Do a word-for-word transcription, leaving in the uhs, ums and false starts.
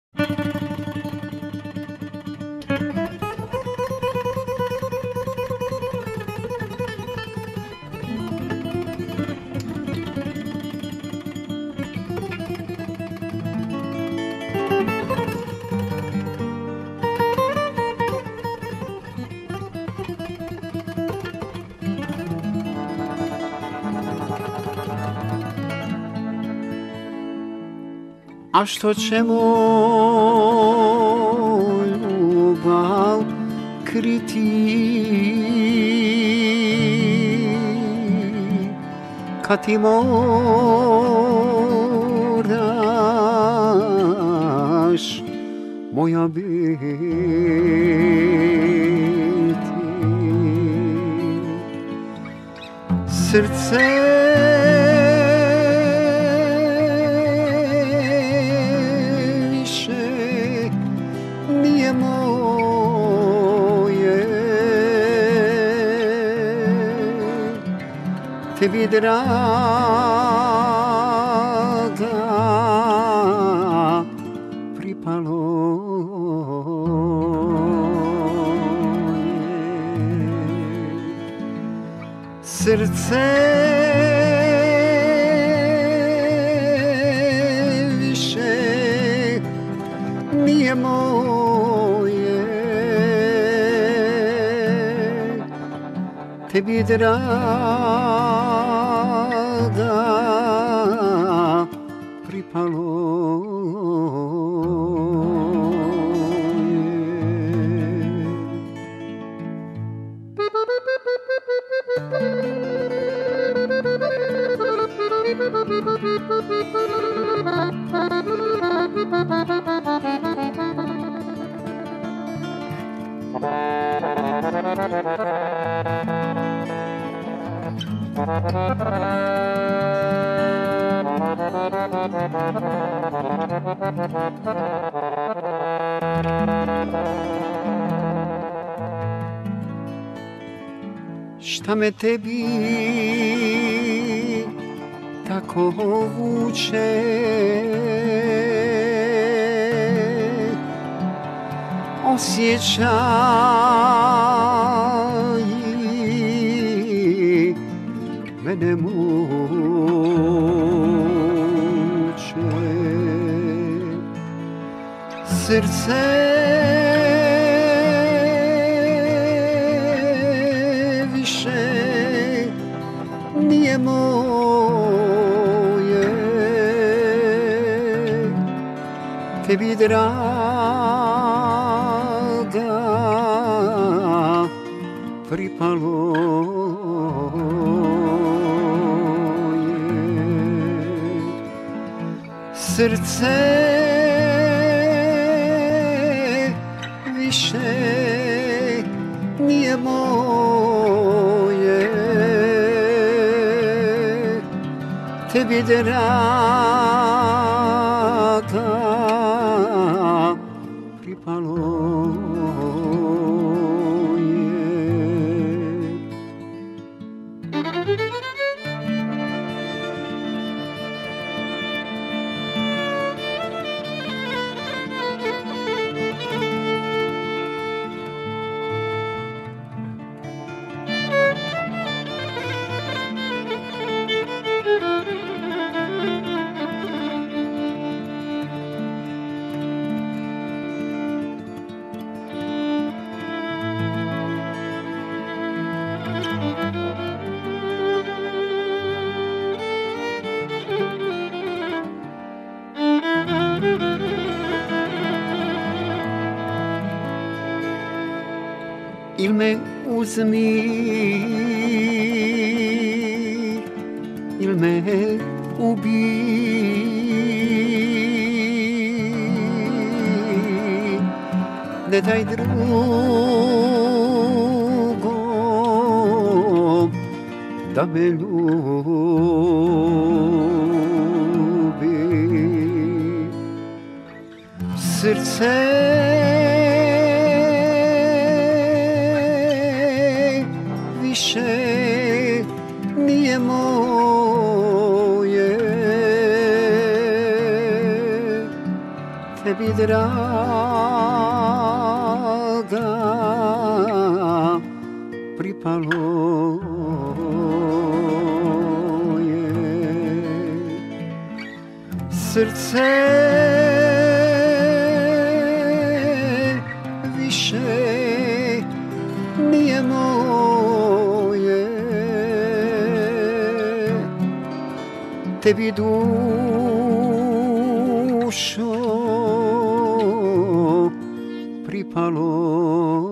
A što će moj ljubav kriti kad ti moraš moja biti? Srce tebi draga pripalo je. Srce više nije moje, tebi draga pripalo šta me tebi tako vuče, osjećaj mene muče. Srce više nije moje, tebi draga pripalo je. Srce više nije moje, tebi draga pripalo je. Il me uzmi, il me ubi, ne daj drugom da me ljubi. Srce više nije moje, tebi draga pripalo je srce više nije moje, tebi dušo pripalo